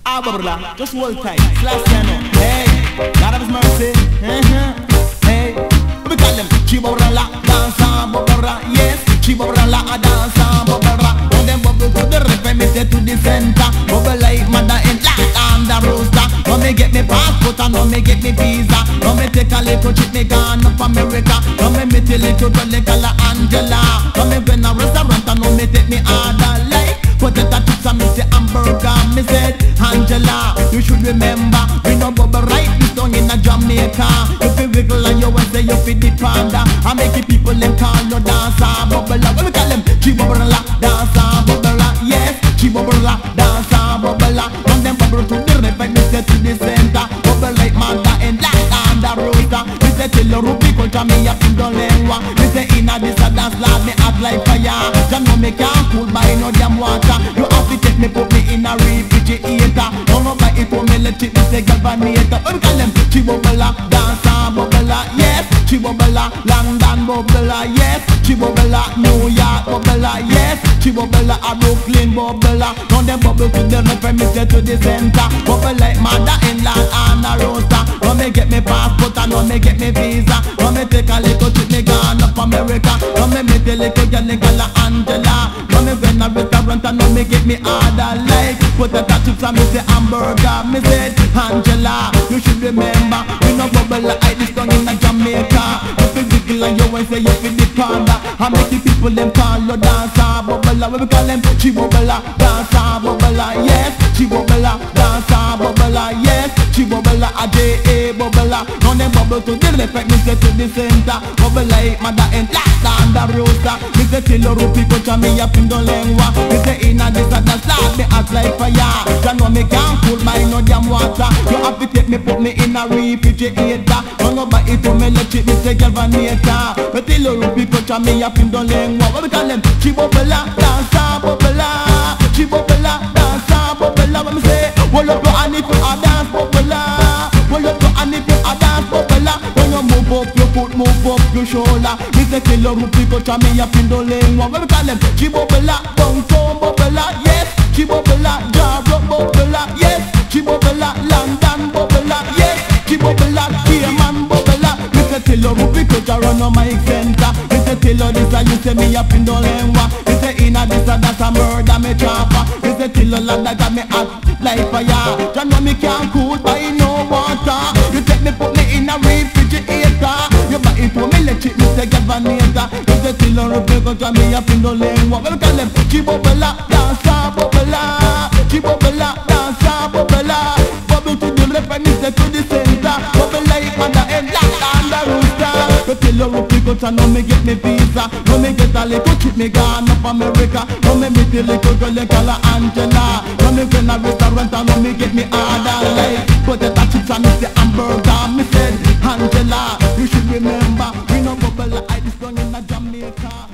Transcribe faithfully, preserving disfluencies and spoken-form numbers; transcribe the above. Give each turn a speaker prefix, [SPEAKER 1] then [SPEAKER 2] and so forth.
[SPEAKER 1] Ah, Babla, just hold tight. Slash piano. Hey, God of His mercy. Uh-huh. Hey, we call them Chibabra, dancer, Babra. Yes, Chibabra, dancer, Babra. When them bubble to the rhythm, me say to the center. Bubble like mother in like on the rooster. Come me get me passport and come me get me visa. Come me take a little trip, me gone up America. Come me meet a little girl like Angela. Come me when a restaurant and come me take me order like potato chips and me say hamburger. Me said Angela, you should remember we no bubble right this song in a Jamaica. You feel wiggle and you want say you feel the panda. I make the people them call you dancer bubble. What we call them? Chibabra dancer bubble. Yes, Chibabra dancer bubble. From them bubble to the river, me say to the center. Bubble like mother and like on the rooster. Me say till the ruby culture me up in the lengua. Me say inna this a dance lad me act like fire. You know me can't cool by no damn water. You have to take me put me in a refrigerator. Don't know by it for me let it me say galvanator. We call them Chibabra dancer bubble. Yes, Chibabra London bubble. Yes, Chibabra New York bubble. Yes, Chibabra a Brooklyn bubble. Now them bubble to the river, me say to the center. Bubble like mother-in-law and a roaster. Now me get me passport and now me get me visa. Now me take a little trip, me gone up America. Now me meet a little girl like Angela. Now me when a restaurant and now me get me order like potato chips and me say hamburger. Me said Angela, you should remember we no bubble like this song in a Jamaica. You feel wiggle and you want say you feel the panda. I make the people them call you dancer bubble. What we call them? Chibabra dancer bubble. Yes, Chibabra dancer bubble. Yes, Chibabra a J A bubble. Now them bubble to the left, me say to the center. Bubble like mother and like on the rooster. Me say till the rupi culture me up in the lengua. Me say inna this a dance like me act like fire. You know me can't cool by no damn water. You have to take me put me in a refrigerator. Don't know by it to me let it me say galvanator. But till the rupi culture me up in the lengua. What we call them? Chibabra dancer bubble. Chibabra dancer bubble. What me say? Hold up your hand if you a dance bubble. Hold up your hand if you a dance bubble. When you move up your foot, move up your shoulder. Me say till the rupi culture me up in the lengua. What we call them? Chibabra downtown bubble. Yes, Chibabra Jaro bubble. Yes, Chibabra London bubble. Yes, Chibabra Cayman bubble. Me say till the rupi culture run on my center. Me say till the this a you say me up in the lengua. Me say inna this a that's a murder me chopper. Me say till the land that got me hot like fire. You know me can't cool by no water. You take me put me in a refrigerator. You buy it for me let it me say galvanator. You say till the rupi culture me up in the lengua. What we call them? Chibabra dancer bubble. Chibabra dancer bubble. Bubble to the left and me say to the center. Bubble like mother and like on the rooster. You till the rupi culture now me get me visa. Now me get a little trip me gone up America. Now me meet a little girl like Angela. Now me when a restaurant and now me get me order like potato chips and me say hamburger. Me said Angela, you should remember we no bubble like this song in a Jamaica.